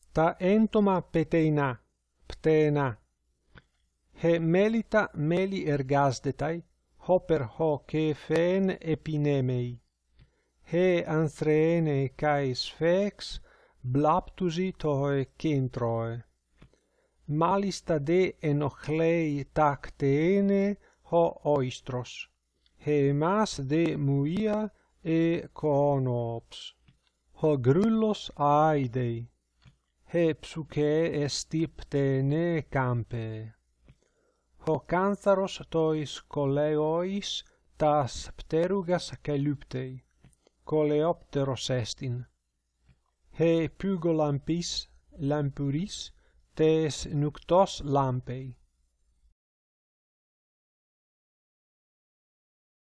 τα έντομα πετεινά, πτηνά. Μέλιττα μέλι ἐργάζεται, όπερ κηφήν ἐπινέμει. ἀνθρήνη καί σφήξ, βλάπτουσι το κέντρῳ. Μάλιστα δε ἐνοχλεῖ τα κτήνη οৰীষ্টρος. ἡμᾶς δε μυῖα κώνωψ. γρύλλος ᾄδει. ψυχή ἐστι πτηνή κάμπη. κάνθαρος τοῖς κολεοῖς τας πτέρυγας καλύπτει. κολεούτερος ἐστιν. πύγω λαμπής λαμπουρής τες νυκτός λάμπη.